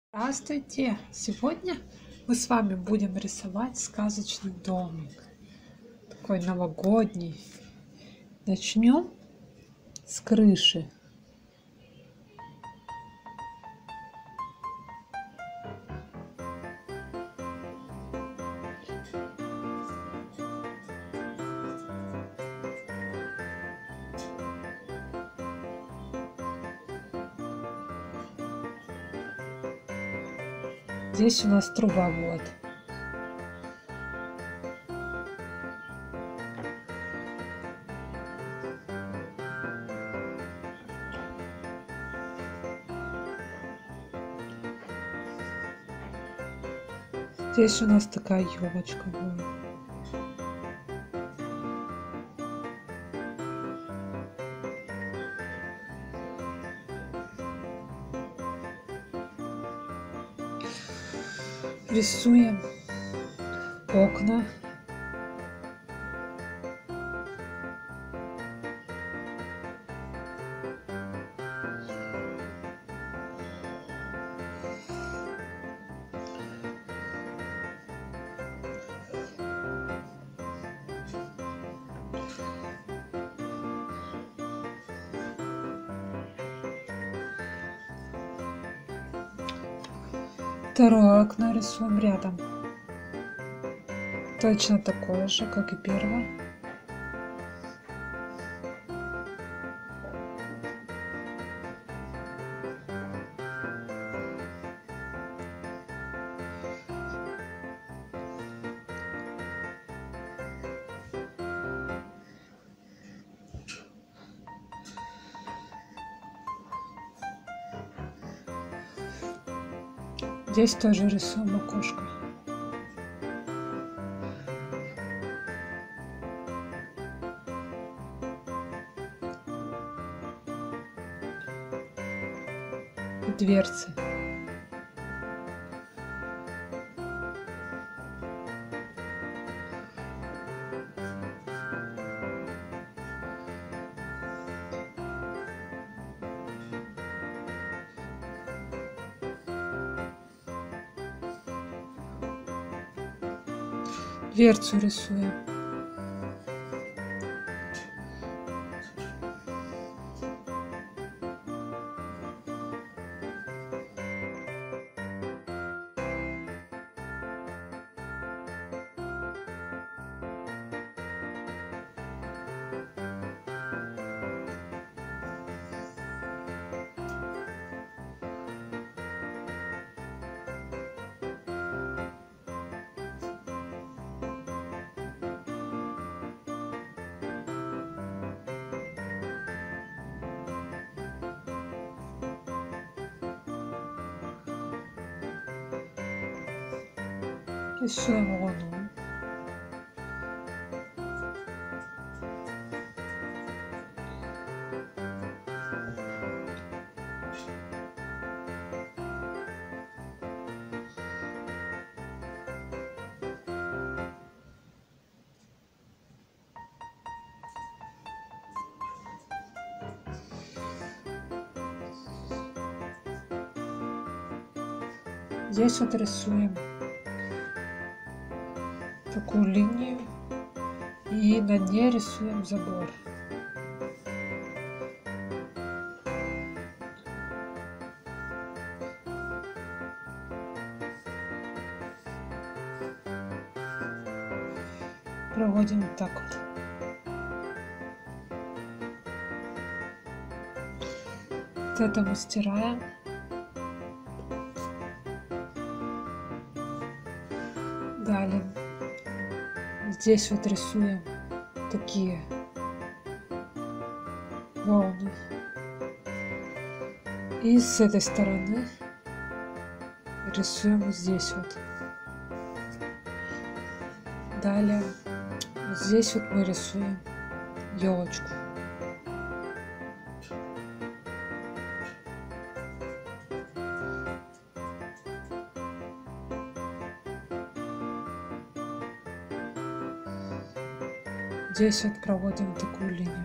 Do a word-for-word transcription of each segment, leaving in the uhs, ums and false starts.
Здравствуйте! Сегодня мы с вами будем рисовать сказочный домик, такой новогодний. Начнем с крыши. Здесь у нас трубовод. Здесь у нас такая елочка будет. Рисуем окна. Второе окно рисуем рядом. Точно такое же, как и первое. Здесь тоже рисуем окошко. И дверцы. Дверцу рисуем. Рисуем луну. Здесь вот рисуем такую линию и на ней рисуем забор. Проводим вот так вот. Вот это мы стираем. Далее здесь вот рисуем такие волны. И с этой стороны рисуем вот здесь вот. Далее вот здесь вот мы рисуем елочку. Здесь вот проводим такую линию.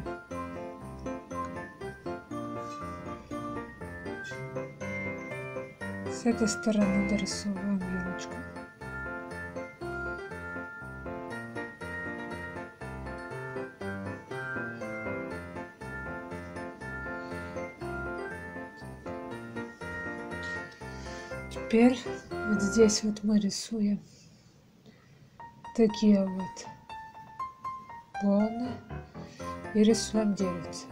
С этой стороны дорисовываем елочку. Теперь вот здесь вот мы рисуем такие вот волны и рисуем деревце.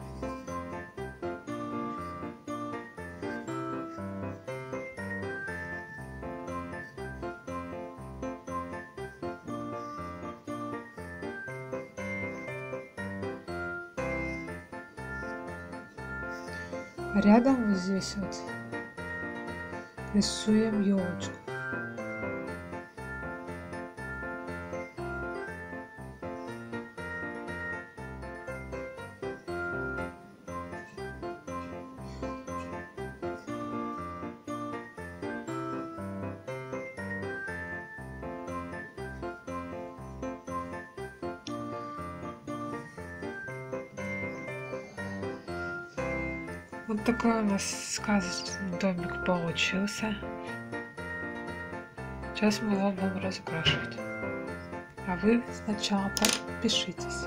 А рядом вот здесь вот рисуем елочку. Вот такой у нас сказочный домик получился. Сейчас мы его будем разукрашивать. А вы сначала подпишитесь.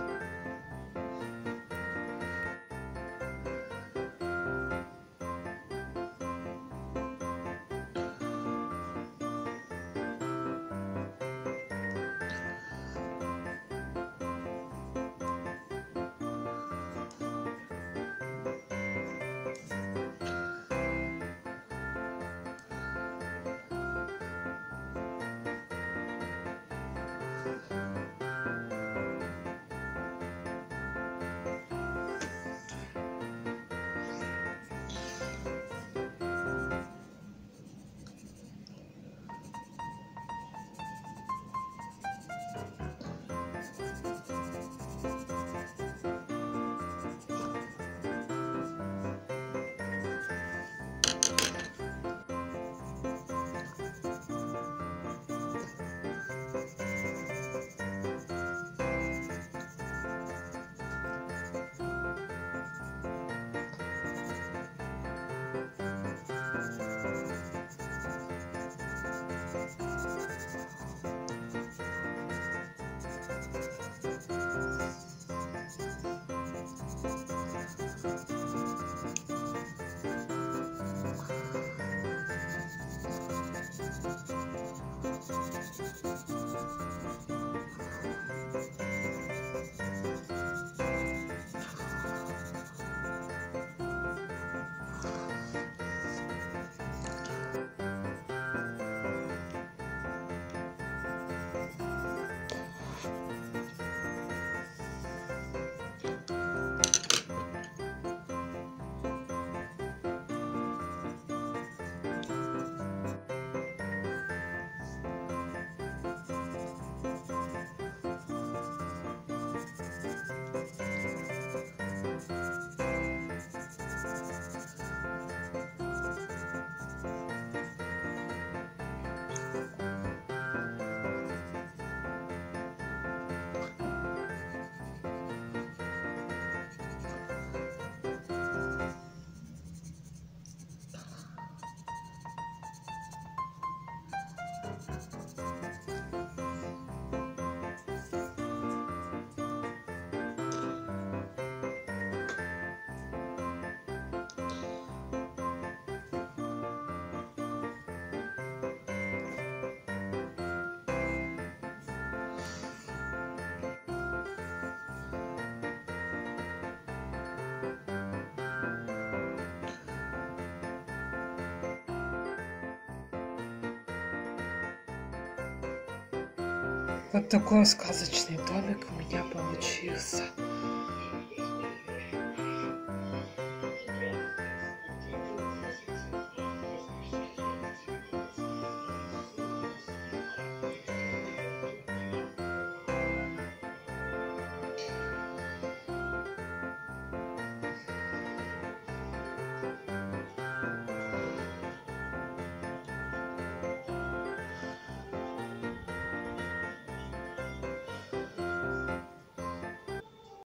Вот такой сказочный домик у меня получился.